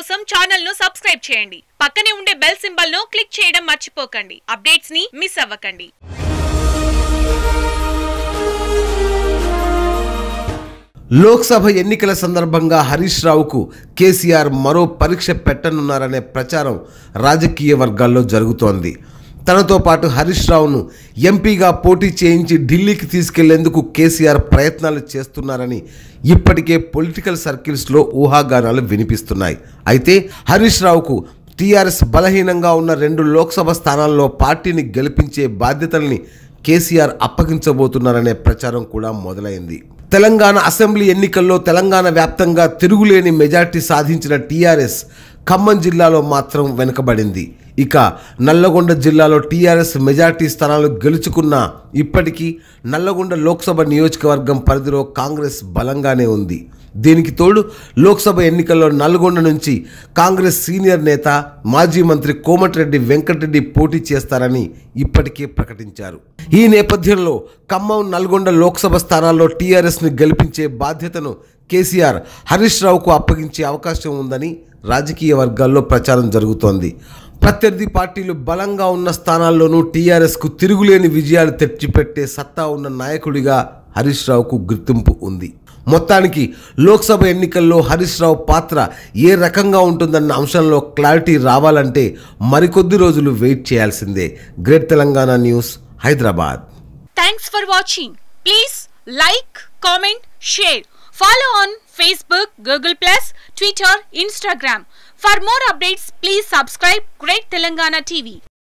కోసం ఛానల్ ను సబ్స్క్రైబ్ చేయండి. పక్కనే ఉండే బెల్ సింబల్ ను క్లిక్ చేయడం మర్చిపోకండి. అప్డేట్స్ ని మిస్ అవ్వకండి. లోక్ సభ ఎన్నికల సందర్భంగా హరీష్ రావుకు కేసీఆర్ మరో పరీక్ష పెట్టనున్నారనే ప్రచారం రాజకీయ వర్గాల్లో జరుగుతోంది. తనతో పాటు హరీష్ రావును ఎంపీగా పోటీ చేయించి ఢిల్లీకి తీసుకెళ్లేందుకు కేసీఆర్ ప్రయత్నాలు చేస్తున్నారని ఇప్పటికే పొలిటికల్ సర్కిల్స్లో ఊహాగానాలు వినిపిస్తున్నాయి. అయితే హరీష్ రావుకు టీఆర్ఎస్ బలహీనంగా ఉన్న 2 లోక్సభ స్థానాల్లో పార్టీని గెలిపించే బాధ్యతల్ని కేసీఆర్ అప్పగించబోతున్నారనే ప్రచారం కూడా మొదలైంది. తెలంగాణ అసెంబ్లీ ఎన్నికల్లో తెలంగాణ వ్యాప్తంగా తిరుగులేని మెజార్టీ సాధించిన టీఆర్ఎస్ ఖమ్మం జిల్లాలో మాత్రం వెనుకబడింది. ఇక నల్లగొండ జిల్లాలో టీఆర్ఎస్ మెజార్టీ స్థానాలు గెలుచుకున్నా ఇప్పటికీ నల్లగొండ లోక్సభ నియోజకవర్గం పరిధిలో కాంగ్రెస్ బలంగానే ఉంది. దీనికి తోడు లోక్సభ ఎన్నికల్లో నల్గొండ నుంచి కాంగ్రెస్ సీనియర్ నేత మాజీ మంత్రి కోమటిరెడ్డి వెంకటరెడ్డి పోటీ చేస్తారని ఇప్పటికే ప్రకటించారు. ఈ నేపథ్యంలో ఖమ్మం నల్గొండ లోక్సభ స్థానాల్లో టీఆర్ఎస్ని గెలిపించే బాధ్యతను కేసీఆర్ హరీష్ రావుకు అప్పగించే అవకాశం ఉందని రాజకీయ వర్గాల్లో ప్రచారం జరుగుతోంది. ప్రత్యర్థి పార్టీలు బలంగా ఉన్న స్థానాల్లోనూ టీఆర్ఎస్కు తిరుగులేని విజయాలు తెచ్చిపెట్టే సత్తా ఉన్న నాయకుడిగా హరీష్ రావుకు గుర్తింపు ఉంది. మొత్తానికి లోక్సభ ఎన్నికల్లో హరీష్ రావు పాత్ర ఏ రకంగా ఉంటుందన్న అంశంలో క్లారిటీ రావాలంటే మరికొద్ది రోజులు వెయిట్ చేయాల్సిందే. Great Telangana news, Hyderabad. Thanks for watching. Please like, comment, share. Follow on Facebook, Google+, Twitter, Instagram. For more updates, please subscribe Great Telangana TV.